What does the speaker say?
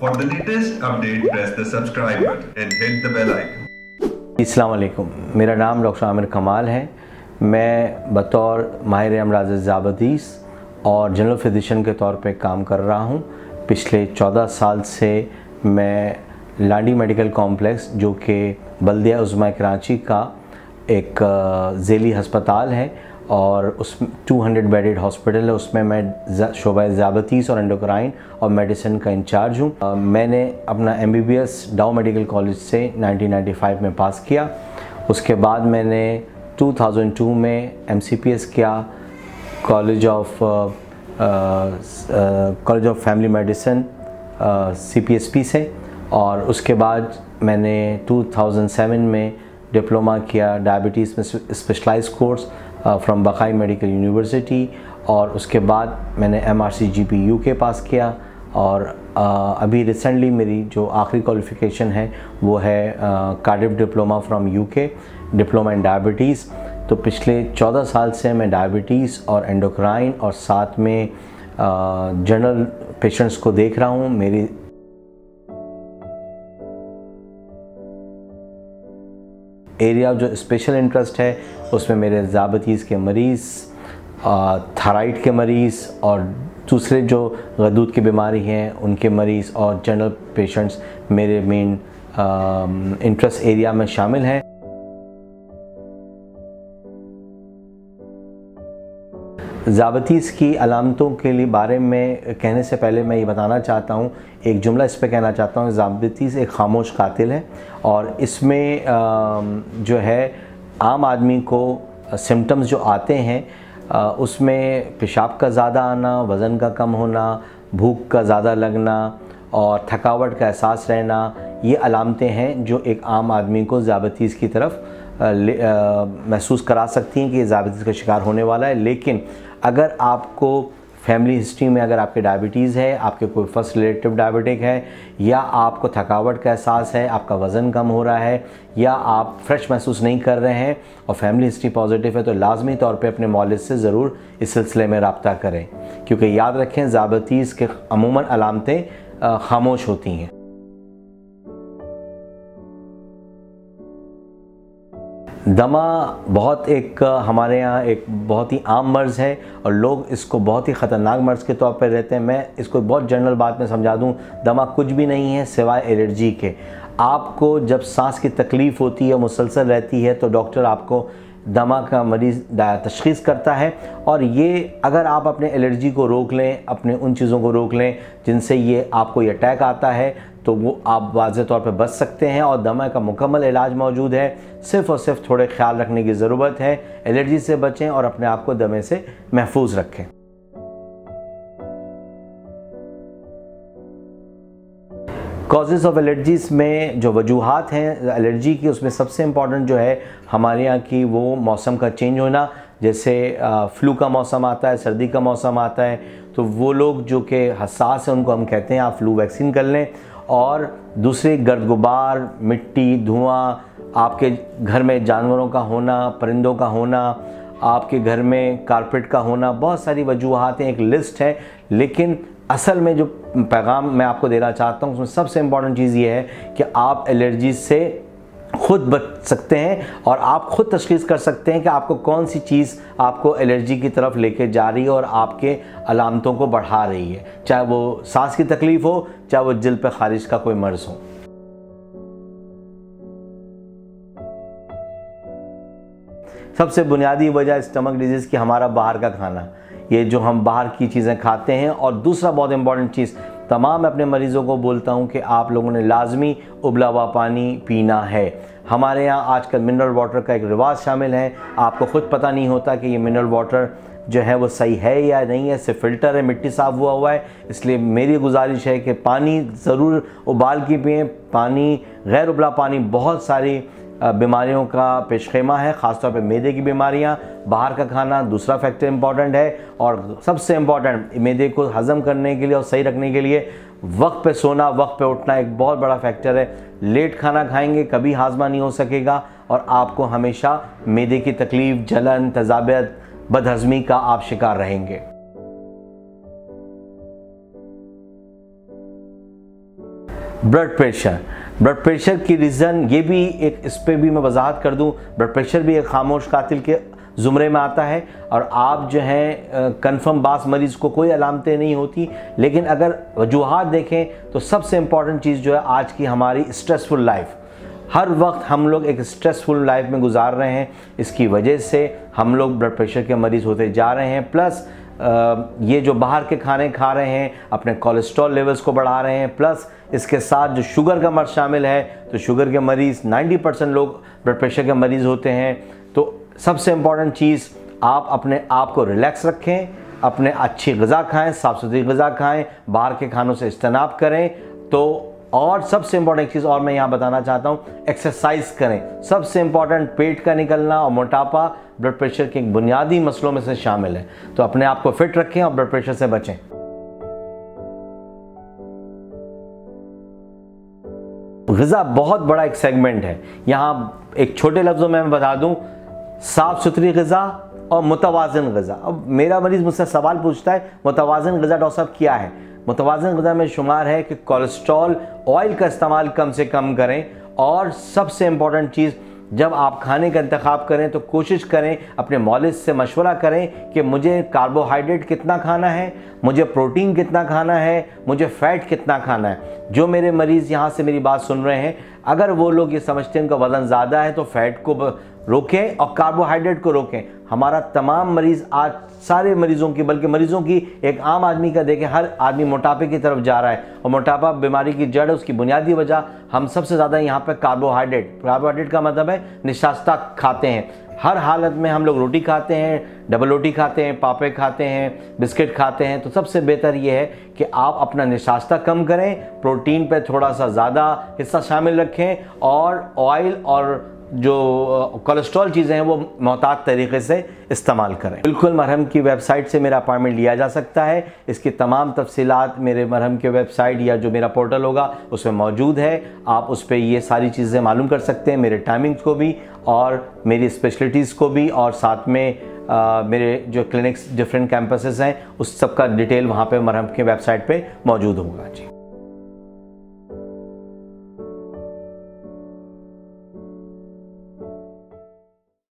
For the latest update, press the subscribe button and hit the bell icon. अस्सलाम वालेकुम, मेरा नाम doctor Aamir कमाल है। मैं बतौर माहिर अमराज़ ज़ियाबतीस और जनरल फिजिशियन के तौर पे काम कर रहा हूँ। पिछले 14 साल से मैं लाडी मेडिकल कॉम्प्लेक्स, जो कि बल्दिया उज़्मा कराची का एक ज़ेली हस्पताल है और उस 200 बेडेड हॉस्पिटल है, उसमें मैं शोबा ज़ियाबतीस और एंडोक्राइन और मेडिसिन का इंचार्ज हूँ। मैंने अपना MBBS डाउ मेडिकल कॉलेज से 1995 में पास किया। उसके बाद मैंने 2002 में MCPS किया college of family medicine CPSP से, और उसके बाद मैंने 2007 में डिप्लोमा किया डायबिटीज़ में specialise course from बखाई medical university, और उसके बाद मैंने MRCGP UK पास किया। और अभी रिसेंटली मेरी जो आखिरी क्वालिफ़िकेशन है वो है Cardiff diploma from UK, diploma in diabetes. तो पिछले 14 साल से मैं डायबिटीज़ और एंडोक्राइन और साथ में जनरल पेशेंट्स को देख रहा हूँ। मेरी एरिया जो स्पेशल इंटरेस्ट है उसमें मेरे ज़ियाबतीस के मरीज़, थायराइड के मरीज़ और दूसरे जो गदूद की बीमारी हैं उनके मरीज़ और जनरल पेशेंट्स मेरे मेन इंटरेस्ट एरिया में शामिल हैं। ज़ियाबतीस की अलामतों के लिए बारे में कहने से पहले मैं ये बताना चाहता हूँ, एक जुमला इस पे कहना चाहता हूँ। ज़ियाबतीस एक खामोश कातिल है और इसमें जो है आम आदमी को सिम्टम्स जो आते हैं उसमें पेशाब का ज़्यादा आना, वज़न का कम होना, भूख का ज़्यादा लगना और थकावट का एहसास रहना, ये अलामतें हैं जो एक आम आदमी को ज़ियाबतीस की तरफ महसूस करा सकती हैं कि ये ज़ियाबतीस का शिकार होने वाला है। लेकिन अगर आपको फैमिली हिस्ट्री में अगर आपके डायबिटीज़ है, आपके कोई फर्स्ट रिलेटिव डायबिटिक है, या आपको थकावट का एहसास है, आपका वज़न कम हो रहा है, या आप फ्रेश महसूस नहीं कर रहे हैं और फैमिली हिस्ट्री पॉजिटिव है, तो लाजमी तौर पे अपने मौलिद से ज़रूर इस सिलसिले में रब्ता करें, क्योंकि याद रखें ज़ियाबतीस के अमूमन अलामतें खामोश होती हैं। दमा बहुत एक हमारे यहाँ एक बहुत ही आम मर्ज़ है और लोग इसको बहुत ही ख़तरनाक मर्ज़ के तौर पर रहते हैं। मैं इसको बहुत जनरल बात में समझा दूँ, दमा कुछ भी नहीं है सिवाय एलर्जी के। आपको जब सांस की तकलीफ़ होती है, मुसलसल रहती है, तो डॉक्टर आपको दमा का मरीज़ तशख़ीस करता है। और ये अगर आप अपने एलर्जी को रोक लें, अपने उन चीज़ों को रोक लें जिनसे ये आपको ये अटैक आता है, तो वो आप वाज़ेह तौर पे बच सकते हैं और दमा का मुकम्मल इलाज मौजूद है। सिर्फ़ और सिर्फ थोड़े ख्याल रखने की ज़रूरत है। एलर्जी से बचें और अपने आप को दमे से महफूज रखें। कॉजेज़ ऑफ एलर्जीज़ में जो वजूहात हैं एलर्जी की, उसमें सबसे इम्पॉर्टेंट जो है हमारे यहाँ की वो मौसम का चेंज होना। जैसे फ्लू का मौसम आता है, सर्दी का मौसम आता है, तो वो लोग जो कि हसास हैं उनको हम कहते हैं आप फ्लू वैक्सीन कर लें। और दूसरे गर्द गुबार, मिट्टी, धुआं, आपके घर में जानवरों का होना, परिंदों का होना, आपके घर में कारपेट का होना, बहुत सारी वजूहात हैं, एक लिस्ट है। लेकिन असल में जो पैगाम मैं आपको देना चाहता हूँ उसमें सबसे इम्पॉर्टेंट चीज़ ये है कि आप एलर्जी से खुद बच सकते हैं और आप खुद तशख़ीस कर सकते हैं कि आपको कौन सी चीज़ आपको एलर्जी की तरफ लेके जा रही है और आपके अलामतों को बढ़ा रही है, चाहे वो सांस की तकलीफ़ हो, चाहे वो जिल्द पे खारिज का कोई मर्ज़ हो। सबसे बुनियादी वजह स्टमक डिजीज़ की हमारा बाहर का खाना, ये जो हम बाहर की चीज़ें खाते हैं। और दूसरा बहुत इंपॉर्टेंट चीज़, तमाम अपने मरीज़ों को बोलता हूँ कि आप लोगों ने लाजमी उबला हुआ पानी पीना है। हमारे यहाँ आजकल मिनरल वाटर का एक रिवाज शामिल है। आपको ख़ुद पता नहीं होता कि ये मिनरल वाटर जो है वो सही है या नहीं है, सिर्फ फ़िल्टर है, मिट्टी साफ़ हुआ है। इसलिए मेरी गुजारिश है कि पानी ज़रूर उबाल के पिएँ। पानी, गैर उबला पानी बहुत सारी बीमारियों का पेशखेमा है, ख़ासतौर पे मैदे की बीमारियां। बाहर का खाना दूसरा फैक्टर इम्पॉर्टेंट है। और सबसे इम्पॉर्टेंट, मैदे को हज़म करने के लिए और सही रखने के लिए वक्त पे सोना, वक्त पे उठना एक बहुत बड़ा फैक्टर है। लेट खाना खाएंगे कभी हाजमा नहीं हो सकेगा और आपको हमेशा मैदे की तकलीफ़, जलन, तज़ाबियत, बदहज़मी का आप शिकार रहेंगे। ब्लड प्रेशर की रीज़न ये भी एक, इस पर भी मैं वजाहत कर दूं, ब्लड प्रेशर भी एक खामोश कातिल के ज़ुमरे में आता है। और आप जो हैं कन्फर्म बास मरीज़ को कोई अलामतें नहीं होती, लेकिन अगर वजूहात देखें तो सबसे इम्पॉर्टेंट चीज़ जो है आज की हमारी स्ट्रेसफुल लाइफ। हर वक्त हम लोग एक स्ट्रेसफुल लाइफ में गुजार रहे हैं, इसकी वजह से हम लोग ब्लड प्रेशर के मरीज़ होते जा रहे हैं। प्लस ये जो बाहर के खाने खा रहे हैं अपने कोलेस्ट्रॉल लेवल्स को बढ़ा रहे हैं, प्लस इसके साथ जो शुगर का मर्ज शामिल है, तो शुगर के मरीज़ 90% लोग ब्लड प्रेशर के मरीज़ होते हैं। तो सबसे इम्पॉर्टेंट चीज़, आप अपने आप को रिलैक्स रखें, अपने अच्छी ग़िज़ा खाएं, साफ़ सुथरी ग़िज़ा खाएं, बाहर के खानों से इज्तनाब करें। तो और सबसे इम्पॉर्टेंट चीज़ और मैं यहाँ बताना चाहता हूँ, एक्सरसाइज करें। सबसे इम्पॉर्टेंट, पेट का निकलना और मोटापा ब्लड प्रेशर के बुनियादी मसलों में से शामिल है। तो अपने आप को फिट रखें और ब्लड प्रेशर से बचें। ग़िज़ा बहुत बड़ा एक सेगमेंट है। यहाँ एक छोटे लफ्ज़ों में मैं बता दूँ, साफ़ सुथरी ग़िज़ा और मुतवाज़िन ग़िज़ा। अब मेरा मरीज़ मुझसे सवाल पूछता है, मुतवाज़िन ग़िज़ा डॉक्टर साहब क्या है? मुतवाज़िन ग़िज़ा में शुमार है कि कोलेस्ट्रॉल, ऑयल का इस्तेमाल कम से कम करें। और सबसे इम्पॉर्टेंट चीज़, जब आप खाने का इंतखाब करें तो कोशिश करें, अपने मौलिद से मशवरा करें कि मुझे कार्बोहाइड्रेट कितना खाना है, मुझे प्रोटीन कितना खाना है, मुझे फ़ैट कितना खाना है। जो मेरे मरीज़ यहाँ से मेरी बात सुन रहे हैं, अगर वो लोग ये समझते हैं उनका वज़न ज़्यादा है तो फ़ैट को रोकें और कार्बोहाइड्रेट को रोकें। हमारा तमाम मरीज़ आज, सारे मरीज़ों की, बल्कि मरीज़ों की, एक आम आदमी का देखें, हर आदमी मोटापे की तरफ जा रहा है। और मोटापा बीमारी की जड़ है, उसकी बुनियादी वजह हम सबसे ज़्यादा यहाँ पे कार्बोहाइड्रेट का मतलब है निशास्ता खाते हैं। हर हालत में हम लोग रोटी खाते हैं, डबल रोटी खाते हैं, पापे खाते हैं, बिस्किट खाते हैं। तो सबसे बेहतर ये है कि आप अपना निशास्ता कम करें, प्रोटीन पे थोड़ा सा ज़्यादा हिस्सा शामिल रखें और ऑयल और जो कोलेस्ट्रॉल चीज़ें हैं वो मोहतात तरीके से इस्तेमाल करें। बिल्कुल मरहम की वेबसाइट से मेरा अपॉइंटमेंट लिया जा सकता है। इसकी तमाम तफसीलात मेरे मरहम के वेबसाइट या जो मेरा पोर्टल होगा उसमें मौजूद है। आप उस पर ये सारी चीज़ें मालूम कर सकते हैं, मेरे टाइमिंग्स को भी और मेरी स्पेशलिटीज़ को भी, और साथ में मेरे जो क्लिनिक्स डिफरेंट कैंपसेस हैं उस सब का डिटेल वहाँ पे मरहम के वेबसाइट पे मौजूद होगा। जी।